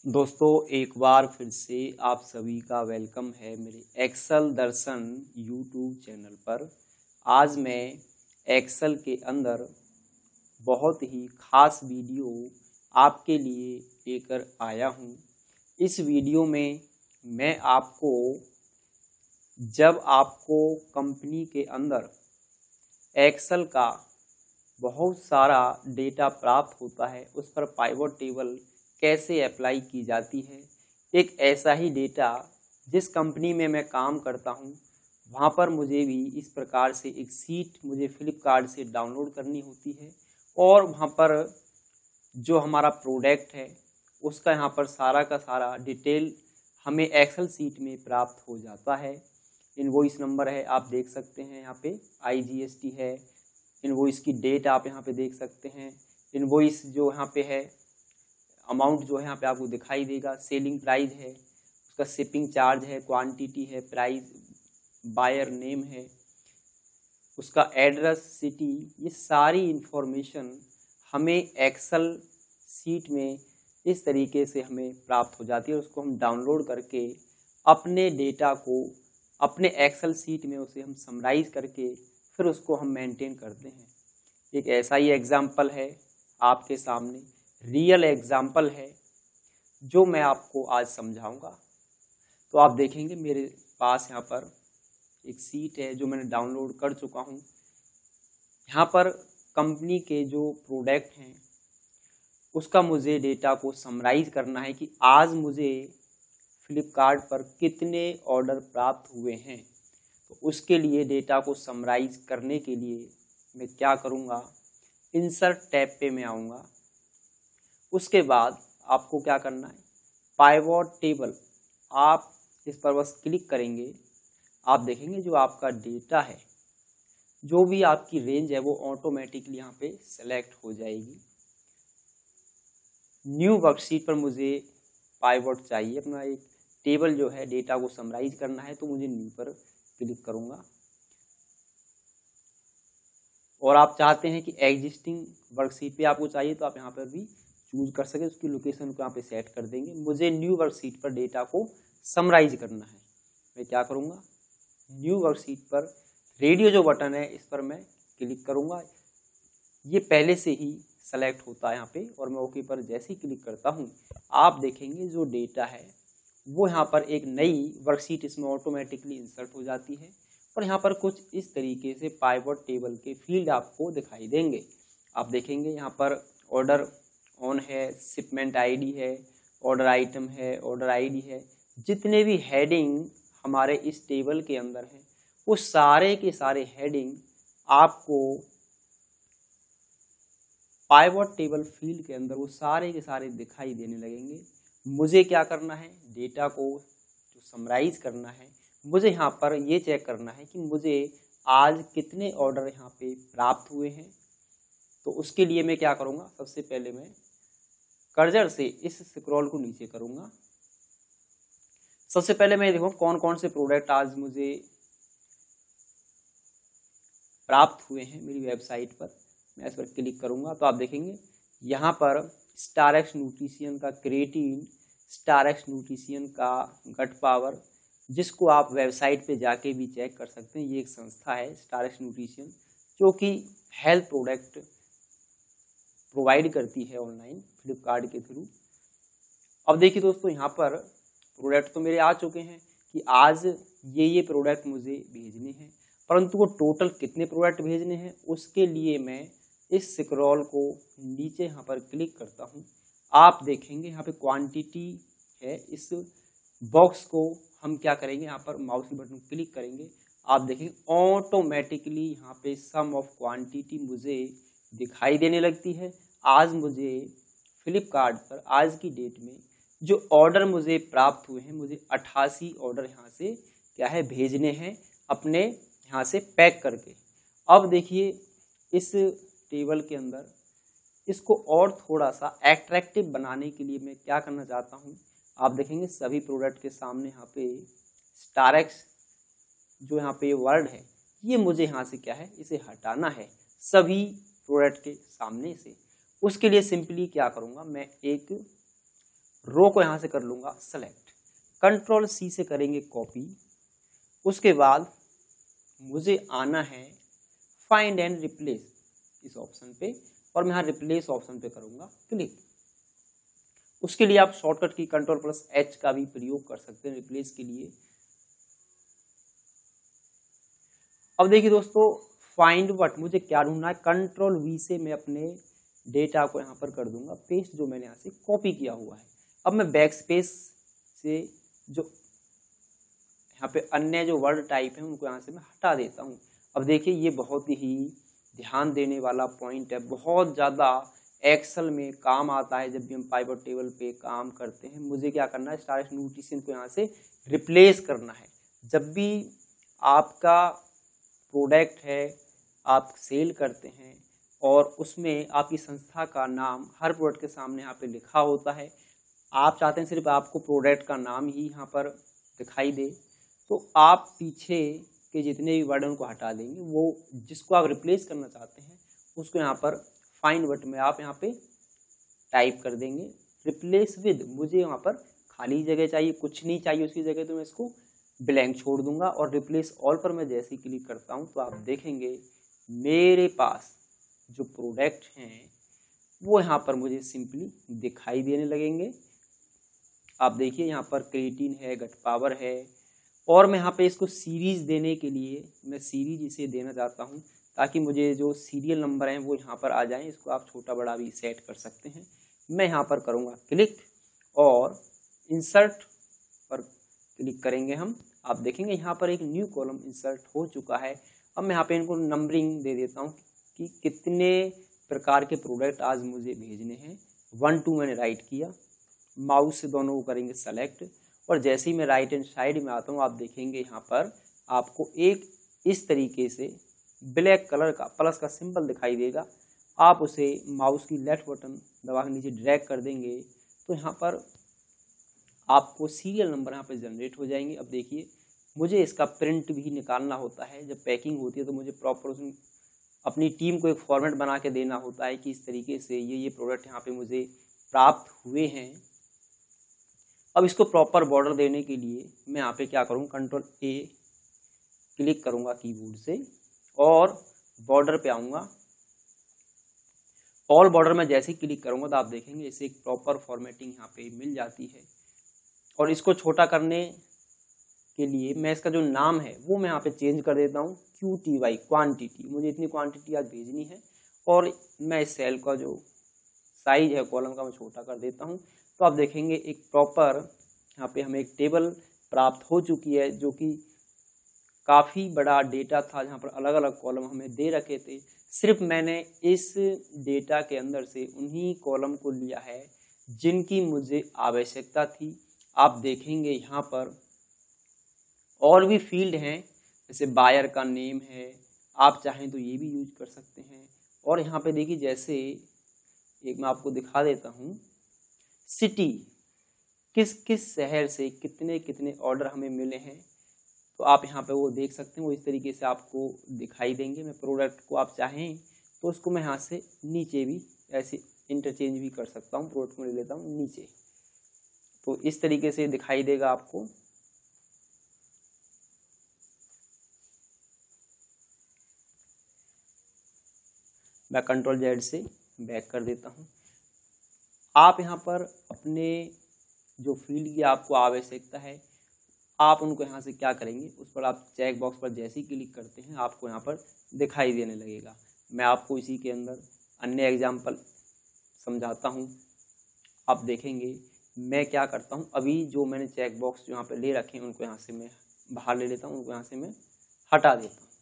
दोस्तों एक बार फिर से आप सभी का वेलकम है मेरे एक्सेल दर्शन यूट्यूब चैनल पर। आज मैं एक्सेल के अंदर बहुत ही खास वीडियो आपके लिए लेकर आया हूं। इस वीडियो में मैं आपको जब आपको कंपनी के अंदर एक्सेल का बहुत सारा डेटा प्राप्त होता है उस पर पाइवट टेबल कैसे अप्लाई की जाती है, एक ऐसा ही डेटा जिस कंपनी में मैं काम करता हूं वहां पर मुझे भी इस प्रकार से एक सीट मुझे फ्लिपकार्ट से डाउनलोड करनी होती है और वहां पर जो हमारा प्रोडक्ट है उसका यहाँ पर सारा का सारा डिटेल हमें एक्सेल सीट में प्राप्त हो जाता है। इनवॉइस नंबर है, आप देख सकते हैं यहाँ पे IGST है। इनवॉइस की डेट आप यहाँ पे देख सकते हैं। इनवॉइस जो यहाँ पे है अमाउंट जो है यहाँ पे आपको दिखाई देगा। सेलिंग प्राइस है, उसका शिपिंग चार्ज है, क्वांटिटी है, प्राइस, बायर नेम है, उसका एड्रेस, सिटी, ये सारी इंफॉर्मेशन हमें एक्सेल सीट में इस तरीके से हमें प्राप्त हो जाती है। उसको हम डाउनलोड करके अपने डेटा को अपने एक्सेल सीट में उसे हम समराइज करके फिर उसको हम मेंटेन करते हैं। एक ऐसा ही एग्जाम्पल है आपके सामने, रियल एग्जाम्पल है जो मैं आपको आज समझाऊंगा। तो आप देखेंगे मेरे पास यहाँ पर एक सीट है जो मैंने डाउनलोड कर चुका हूँ। यहाँ पर कंपनी के जो प्रोडक्ट हैं उसका मुझे डेटा को समराइज करना है कि आज मुझे फ्लिपकार्ट पर कितने ऑर्डर प्राप्त हुए हैं। तो उसके लिए डेटा को समराइज करने के लिए मैं क्या करूँगा, इंसर्ट टैब पे मैं आऊँगा। उसके बाद आपको क्या करना है, पाइवट टेबल, आप इस पर बस क्लिक करेंगे। आप देखेंगे जो आपका डेटा है, जो भी आपकी रेंज है वो ऑटोमेटिकली यहाँ पे सेलेक्ट हो जाएगी। न्यू वर्कशीट पर मुझे पाइवट चाहिए, अपना एक टेबल जो है डेटा को समराइज करना है, तो मुझे न्यू पर क्लिक करूँगा। और आप चाहते हैं कि एग्जिस्टिंग वर्कशीट पे आपको चाहिए तो आप यहाँ पर भी चूज कर सके, उसकी लोकेशन को यहाँ पे सेट कर देंगे। मुझे न्यू वर्कशीट पर डेटा को समराइज करना है, मैं क्या करूँगा, न्यू वर्कशीट पर रेडियो जो बटन है इस पर मैं क्लिक करूँगा। ये पहले से ही सेलेक्ट होता है यहाँ पे और मैं ओके पर जैसे ही क्लिक करता हूँ आप देखेंगे जो डेटा है वो यहाँ पर एक नई वर्कशीट इसमें ऑटोमेटिकली इंसर्ट हो जाती है। और यहाँ पर कुछ इस तरीके से पाइवट टेबल के फील्ड आपको दिखाई देंगे। आप देखेंगे यहाँ पर ऑर्डर ऑन है, शिपमेंट आईडी है, ऑर्डर आइटम है, ऑर्डर आईडी है, जितने भी हेडिंग हमारे इस टेबल के अंदर हैं वो सारे के सारे हेडिंग आपको पाइवट टेबल फील्ड के अंदर वो सारे के सारे दिखाई देने लगेंगे। मुझे क्या करना है, डेटा को जो समराइज करना है, मुझे यहाँ पर ये चेक करना है कि मुझे आज कितने ऑर्डर यहाँ पे प्राप्त हुए हैं। तो उसके लिए मैं क्या करूँगा, सबसे पहले मैं कर्सर से इस स्क्रॉल को नीचे करूँगा। सबसे पहले मैं देखूँ कौन कौन से प्रोडक्ट आज मुझे प्राप्त हुए हैं मेरी वेबसाइट पर। मैं इस पर क्लिक करूँगा तो आप देखेंगे यहाँ पर स्टारएक्स न्यूट्रिशन का क्रिएटिन, स्टारएक्स न्यूट्रिशन का गट पावर, जिसको आप वेबसाइट पे जाके भी चेक कर सकते हैं। ये एक संस्था है स्टारएक्स न्यूट्रिशन जो कि हेल्थ प्रोडक्ट प्रोवाइड करती है ऑनलाइन फ्लिपकार्ट के थ्रू। अब देखिए दोस्तों यहाँ पर प्रोडक्ट तो मेरे आ चुके हैं कि आज ये प्रोडक्ट मुझे भेजने हैं, परंतु वो टोटल कितने प्रोडक्ट भेजने हैं उसके लिए मैं इस स्क्रॉल को नीचे यहाँ पर क्लिक करता हूँ। आप देखेंगे यहाँ पे क्वांटिटी है, इस बॉक्स को हम क्या करेंगे, यहाँ पर माउस के बटन क्लिक करेंगे। आप देखेंगे ऑटोमेटिकली यहाँ पे सम ऑफ क्वांटिटी मुझे दिखाई देने लगती है। आज मुझे फ्लिपकार्ट पर आज की डेट में जो ऑर्डर मुझे प्राप्त हुए हैं, मुझे 88 ऑर्डर यहाँ से क्या है भेजने हैं अपने यहाँ से पैक करके। अब देखिए इस टेबल के अंदर इसको और थोड़ा सा एट्रैक्टिव बनाने के लिए मैं क्या करना चाहता हूँ, आप देखेंगे सभी प्रोडक्ट के सामने यहाँ पे स्टारएक्स जो यहाँ पे वर्ड है ये मुझे यहाँ से क्या है, इसे हटाना है सभी प्रोडक्ट के सामने से। उसके लिए सिंपली क्या करूँगा, मैं एक रो को यहाँ से कर लूँगा सेलेक्ट, कंट्रोल सी से करेंगे कॉपी। उसके बाद मुझे आना है फाइंड एंड रिप्लेस इस ऑप्शन पे, और मैं यहाँ रिप्लेस ऑप्शन पे करूँगा क्लिक। उसके लिए आप शॉर्टकट की कंट्रोल प्लस एच का भी प्रयोग कर सकते हैं रिप्लेस के लिए। अब देखिए दोस्तों, फाइंड व्हाट मुझे क्या ढूंढना है, कंट्रोल वी से मैं अपने डेटा को यहाँ पर कर दूंगा पेस्ट, जो मैंने यहाँ से कॉपी किया हुआ है। अब मैं बैक स्पेस से जो यहाँ पे अन्य जो वर्ड टाइप है उनको यहाँ से मैं हटा देता हूँ। अब देखिए ये बहुत ही ध्यान देने वाला पॉइंट है, बहुत ज़्यादा एक्सेल में काम आता है जब भी हम पाइवट टेबल पे काम करते हैं। मुझे क्या करना है, स्टार नोटेशन को यहाँ से रिप्लेस करना है। जब भी आपका प्रोडक्ट है, आप सेल करते हैं और उसमें आपकी संस्था का नाम हर प्रोडक्ट के सामने यहाँ पे लिखा होता है, आप चाहते हैं सिर्फ आपको प्रोडक्ट का नाम ही यहाँ पर दिखाई दे, तो आप पीछे के जितने भी वर्ड उनको हटा देंगे। वो जिसको आप रिप्लेस करना चाहते हैं उसको यहाँ पर फाइंड वर्ड में आप यहाँ पे टाइप कर देंगे रिप्लेस विद। मुझे यहाँ पर खाली जगह चाहिए, कुछ नहीं चाहिए उसकी जगह, तो मैं इसको ब्लैंक छोड़ दूंगा। और रिप्लेस ऑल पर मैं जैसे ही क्लिक करता हूँ तो आप देखेंगे मेरे पास जो प्रोडक्ट हैं वो यहाँ पर मुझे सिंपली दिखाई देने लगेंगे। आप देखिए यहाँ पर क्रिएटिन है, गट पावर है, और मैं यहाँ पे इसको सीरीज देने के लिए मैं सीरीज इसे देना चाहता हूँ ताकि मुझे जो सीरियल नंबर हैं वो यहाँ पर आ जाएं। इसको आप छोटा बड़ा भी सेट कर सकते हैं। मैं यहाँ पर करूँगा क्लिक और इंसर्ट पर क्लिक करेंगे हम। आप देखेंगे यहाँ पर एक न्यू कॉलम इंसर्ट हो चुका है। अब मैं यहाँ पे इनको नंबरिंग दे देता हूँ कि कितने प्रकार के प्रोडक्ट आज मुझे भेजने हैं। 1 2 मैंने राइट किया, माउस से दोनों को करेंगे सेलेक्ट, और जैसे ही मैं राइट हैंड साइड में आता हूँ आप देखेंगे यहाँ पर आपको एक इस तरीके से ब्लैक कलर का प्लस का सिंबल दिखाई देगा। आप उसे माउस की लेफ्ट बटन दबा के नीचे ड्रैग कर देंगे तो यहाँ पर आपको सीरियल नंबर यहाँ पर जनरेट हो जाएंगे। अब देखिए मुझे इसका प्रिंट भी निकालना होता है। जब पैकिंग होती है तो मुझे प्रॉपर उसमें अपनी टीम को एक फॉर्मेट बना के देना होता है कि इस तरीके से ये प्रोडक्ट यहाँ पे मुझे प्राप्त हुए हैं। अब इसको प्रॉपर बॉर्डर देने के लिए मैं यहाँ पे क्या करूँ, कंट्रोल ए क्लिक करूँगा कीबोर्ड से और बॉर्डर पे आऊँगा। ऑल बॉर्डर में जैसे ही क्लिक करूँगा तो आप देखेंगे इसे एक प्रॉपर फॉर्मेटिंग यहाँ पे मिल जाती है। और इसको छोटा करने के लिए मैं इसका जो नाम है वो मैं यहाँ पे चेंज कर देता हूँ QTY क्वांटिटी। मुझे इतनी क्वांटिटी आज भेजनी है और मैं इस सेल का जो साइज है कॉलम का मैं छोटा कर देता हूँ। तो आप देखेंगे एक प्रॉपर यहाँ पे हमें एक टेबल प्राप्त हो चुकी है जो कि काफ़ी बड़ा डेटा था, जहाँ पर अलग अलग कॉलम हमें दे रखे थे। सिर्फ मैंने इस डेटा के अंदर से उन्हीं कॉलम को लिया है जिनकी मुझे आवश्यकता थी। आप देखेंगे यहाँ पर और भी फील्ड हैं, जैसे बायर का नेम है, आप चाहें तो ये भी यूज कर सकते हैं। और यहाँ पे देखिए जैसे एक मैं आपको दिखा देता हूँ, सिटी किस किस शहर से कितने कितने ऑर्डर हमें मिले हैं, तो आप यहाँ पे वो देख सकते हैं। वो इस तरीके से आपको दिखाई देंगे। मैं प्रोडक्ट को आप चाहें तो उसको मैं यहाँ से नीचे भी ऐसे इंटरचेंज भी कर सकता हूँ। प्रोडक्ट को ले लेता हूँ नीचे, तो इस तरीके से दिखाई देगा आपको। मैं कंट्रोल Z से बैक कर देता हूँ। आप यहाँ पर अपने जो फील्ड की आपको आवश्यकता है आप उनको यहाँ से क्या करेंगे, उस पर आप चेक बॉक्स पर जैसे ही क्लिक करते हैं आपको यहाँ पर दिखाई देने लगेगा। मैं आपको इसी के अंदर अन्य एग्जाम्पल समझाता हूँ। आप देखेंगे मैं क्या करता हूँ, अभी जो मैंने चेक बॉक्स यहाँ पर ले रखे हैं उनको यहाँ से मैं बाहर ले लेता हूँ, उनको यहाँ से मैं हटा देता हूँ।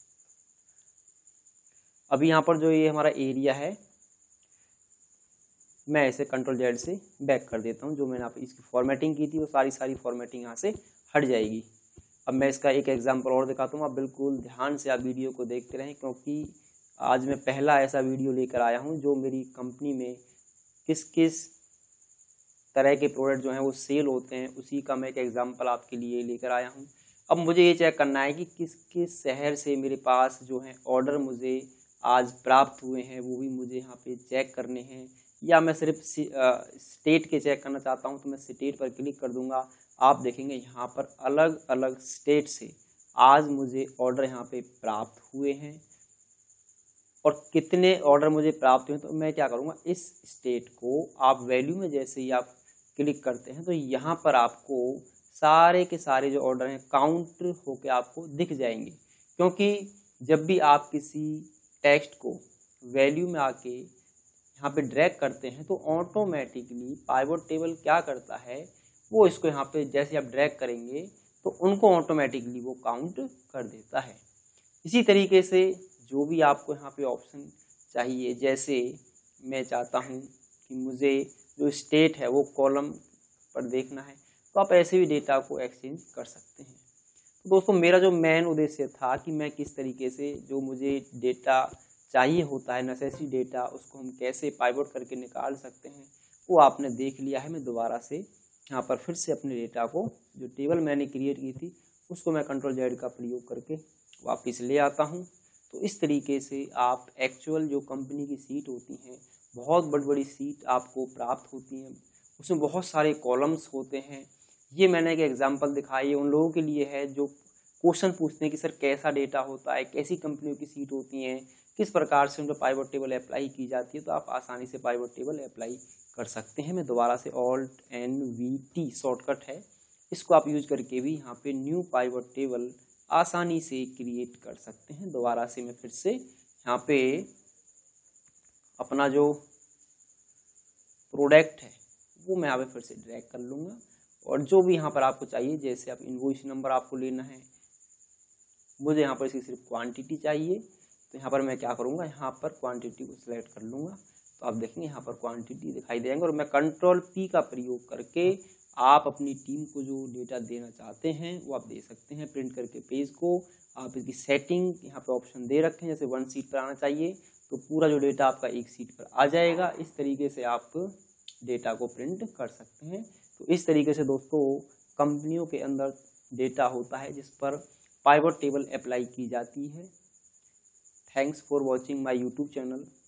अभी यहाँ पर जो ये हमारा एरिया है मैं इसे कंट्रोल Z से बैक कर देता हूँ। जो मैंने आप इसकी फॉर्मेटिंग की थी वो सारी फॉर्मेटिंग यहाँ से हट जाएगी। अब मैं इसका एक एग्जांपल और दिखाता हूँ। आप बिल्कुल ध्यान से आप वीडियो को देखते रहें, क्योंकि आज मैं पहला ऐसा वीडियो लेकर आया हूँ जो मेरी कंपनी में किस किस तरह के प्रोडक्ट जो हैं वो सेल होते हैं, उसी का मैं एक एग्जाम्पल आपके लिए लेकर आया हूँ। अब मुझे ये चेक करना है कि किस किस शहर से मेरे पास जो है ऑर्डर मुझे आज प्राप्त हुए हैं, वो भी मुझे यहाँ पे चेक करने हैं। या मैं सिर्फ स्टेट के चेक करना चाहता हूँ तो मैं स्टेट पर क्लिक कर दूंगा। आप देखेंगे यहाँ पर अलग अलग स्टेट से आज मुझे ऑर्डर यहाँ पे प्राप्त हुए हैं और कितने ऑर्डर मुझे प्राप्त हुए। तो मैं क्या करूँगा, इस स्टेट को आप वैल्यू में जैसे ही आप क्लिक करते हैं तो यहाँ पर आपको सारे के सारे जो ऑर्डर हैं काउंट होके आपको दिख जाएंगे। क्योंकि जब भी आप किसी टेक्स्ट को वैल्यू में आके यहाँ पे ड्रैग करते हैं तो ऑटोमेटिकली पाइवट टेबल क्या करता है, वो इसको यहाँ पे जैसे आप ड्रैग करेंगे तो उनको ऑटोमेटिकली वो काउंट कर देता है। इसी तरीके से जो भी आपको यहाँ पे ऑप्शन चाहिए, जैसे मैं चाहता हूँ कि मुझे जो स्टेट है वो कॉलम पर देखना है तो आप ऐसे भी डेटा को एक्सचेंज कर सकते हैं। तो दोस्तों मेरा जो मेन उद्देश्य था कि मैं किस तरीके से जो मुझे डेटा चाहिए होता है, नेसेसरी डेटा, उसको हम कैसे पाइवट करके निकाल सकते हैं वो आपने देख लिया है। मैं दोबारा से यहाँ पर फिर से अपने डेटा को, जो टेबल मैंने क्रिएट की थी उसको मैं Ctrl+Z का प्रयोग करके वापस ले आता हूँ। तो इस तरीके से आप एक्चुअल जो कंपनी की सीट होती हैं, बहुत बड़ी बड़ी सीट आपको प्राप्त होती हैं, उसमें बहुत सारे कॉलम्स होते हैं। ये मैंने एक एग्जांपल दिखाई है, उन लोगों के लिए है जो क्वेश्चन पूछते हैं कि सर कैसा डेटा होता है, कैसी कंपनियों की सीट होती हैं, किस प्रकार से उनका पाइवट टेबल अप्लाई की जाती है। तो आप आसानी से पाइवट टेबल अप्लाई कर सकते हैं। मैं दोबारा से Alt+N+VT शॉर्टकट है, इसको आप यूज करके भी यहाँ पे न्यू पाइवट टेबल आसानी से क्रिएट कर सकते हैं। दोबारा से मैं फिर से यहाँ पे अपना जो प्रोडक्ट है वो मैं यहाँ पे फिर से ड्रैग कर लूँगा और जो भी यहाँ पर आपको चाहिए, जैसे आप इनवॉइस नंबर आपको लेना है, मुझे यहाँ पर इसकी सिर्फ क्वांटिटी चाहिए तो यहाँ पर मैं क्या करूँगा, यहाँ पर क्वांटिटी को सिलेक्ट कर लूँगा। तो आप देखेंगे यहाँ पर क्वांटिटी दिखाई देंगे और मैं Ctrl+P का प्रयोग करके आप अपनी टीम को जो डेटा देना चाहते हैं वो आप दे सकते हैं। प्रिंट करके पेज को आप इसकी सेटिंग यहाँ पे ऑप्शन दे रखे हैं, जैसे 1 सीट पर आना चाहिए तो पूरा जो डेटा आपका 1 सीट पर आ जाएगा। इस तरीके से आप डेटा को प्रिंट कर सकते हैं। तो इस तरीके से दोस्तों कंपनियों के अंदर डेटा होता है जिस पर पाइवट टेबल अप्लाई की जाती है। Thanks for watching my YouTube channel.